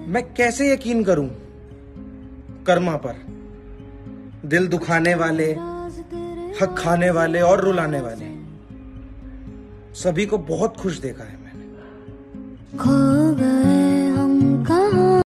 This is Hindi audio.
मैं कैसे यकीन करूं कर्मा पर? दिल दुखाने वाले, हक खाने वाले और रुलाने वाले, सभी को बहुत खुश देखा है मैंने।